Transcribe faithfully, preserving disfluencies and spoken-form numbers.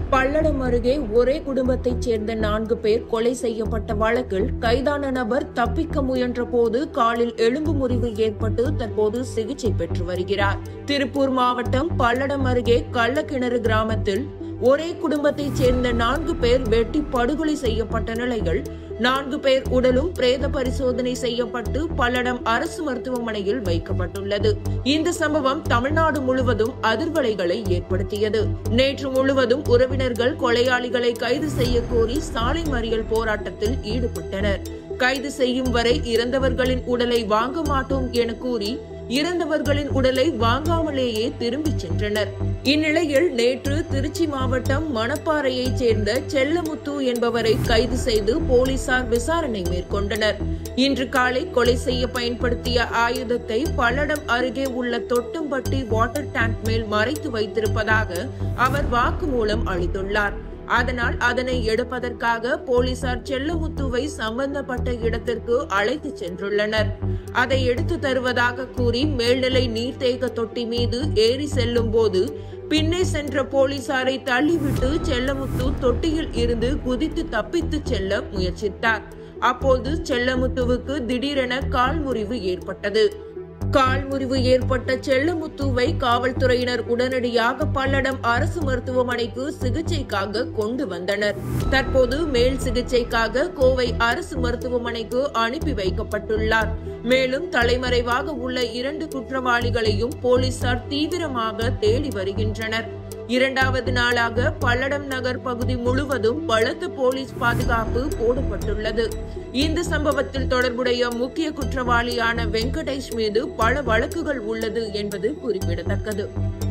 பல்லடம் அருகே ஒரே குடும்பத்தைச் சேர்ந்த நான்கு பேர் கொலை செய்யப்பட்ட வழக்கில் கைதான நபர் தப்பிக்க முயன்ற போது காலில் எலும்பு முறிவு ஏற்பட்டு தற்போது சிகிச்சை பெற்று வருகிறார். திருப்பூர் மாவட்டம் பல்லடம் அருகே கள்ளக்கிணறு கிராமத்தில் ஒரே குடும்பத்தைச் சேர்ந்த நான்கு பேர் வெட்டி படுகொலை செய்யப்பட்ட நிலையில் நான்கு பேர் உடலும் பிரேத பரிசோதனை செய்யப்பட்டு பல்லடம் அரசு மருத்துவமனையில் வைக்கப்பட்டுள்ளது. இந்த சம்பவம் தமிழ்நாடு முழுவதும் அதிர்வலைகளை ஏற்படுத்தியது. நேற்று முழுவதும் உறவினர்கள் கொலையாளிகளை கைது செய்ய கோரி சாலை மறியல் போராட்டத்தில் ஈடுபட்டனர். கைது செய்யும் வரை இறந்தவர்களின் உடலை வாங்க மாட்டோம் என கூறி இறந்தவர்களின் உடலை வாங்காமலேயே திரும்பிச் சென்றனர். இந்நிலையில் நேற்று திருச்சி மாவட்டம் மணப்பாறையைச் சேர்ந்த செல்லமுத்து என்பவரை கைது செய்து போலீசார் விசாரணை மேற்கொண்டனர். இன்று காலை கொலை செய்ய பயன்படுத்திய ஆயுதத்தை பல்லடம் அருகே உள்ள தொட்டம்பட்டி வாட்டர் டேங்க் மேல் மறைத்து வைத்திருப்பதாக அவர் வாக்குமூலம் அளித்துள்ளார். அதனால் அதனை எடுப்பதற்காக போலீசார் செல்லமுத்துவை சம்பந்தப்பட்ட இடத்திற்கு அழைத்து சென்றுள்ளனர். அதை எடுத்து தருவதாக கூறி மேல்நிலை நீர்த்தேக்க தொட்டி மீது ஏறி செல்லும் போது பின்னே சென்ற போலீசாரை தள்ளிவிட்டு செல்லமுத்து தொட்டியில் இருந்து குதித்து தப்பித்து செல்ல முயற்சித்தார். அப்போது செல்லமுத்துவுக்கு திடீரென கால் முறிவு ஏற்பட்டது. கால் முறிவு ஏற்பட்ட செல்லமுத்துவை காவல்துறையினர் உடனடியாக பல்லடம் அரசு மருத்துவமனைக்கு சிகிச்சைக்காக கொண்டு வந்தனர். தற்போது மேல் சிகிச்சைக்காக கோவை அரசு மருத்துவமனைக்கு அனுப்பி வைக்கப்பட்டுள்ளார். மேலும் தலைமறைவாக உள்ள இரண்டு குற்றவாளிகளையும் போலீசார் தீவிரமாக தேடி வருகின்றனர். இரண்டாவது நாளாக பல்லடம் நகர் பகுதி முழுவதும் பலத்த போலீஸ் பாதுகாப்பு போடப்பட்டுள்ளது. இந்த சம்பவத்தில் தொடர்புடைய முக்கிய குற்றவாளியான வெங்கடேஷ் மீது பல வழக்குகள் உள்ளது என்பது குறிப்பிடத்தக்கது.